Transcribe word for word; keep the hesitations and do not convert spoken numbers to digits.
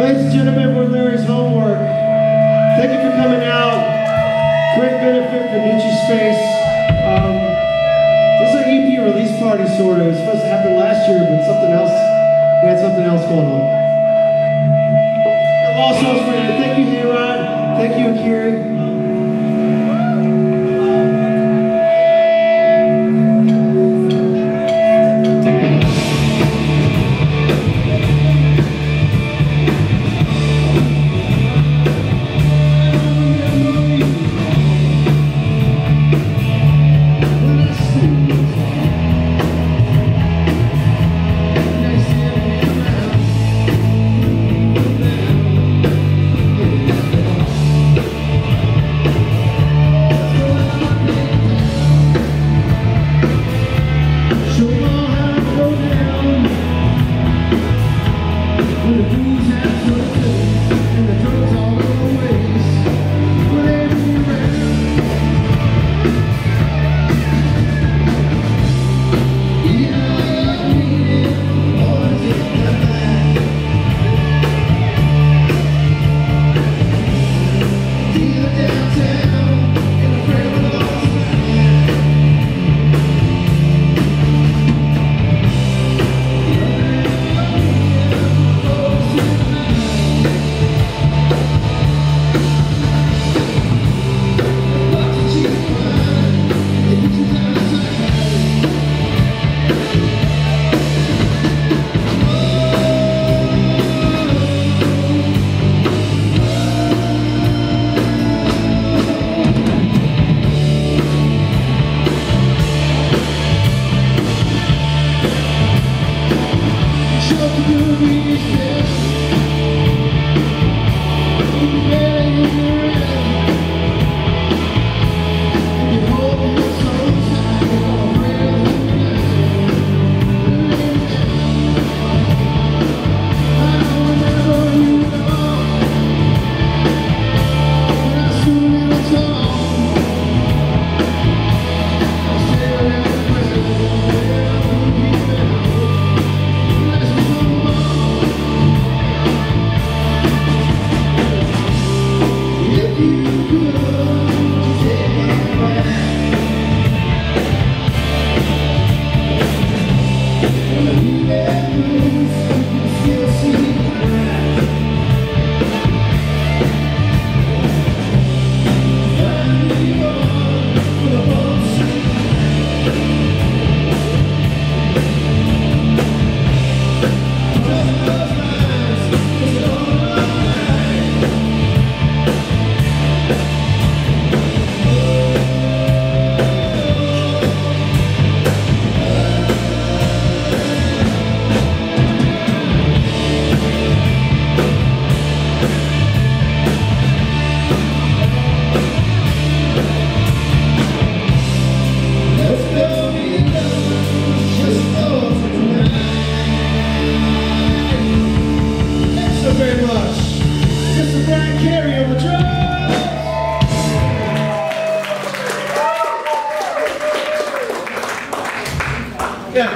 Ladies and gentlemen, we're Larry's Homework. Thank you for coming out. Great benefit for Nucci Space. Um, this is an E P release party, sort of. It was supposed to happen last year, but something else, we had something else going on. Also, thank you, Hayrod. Thank you, Akiri.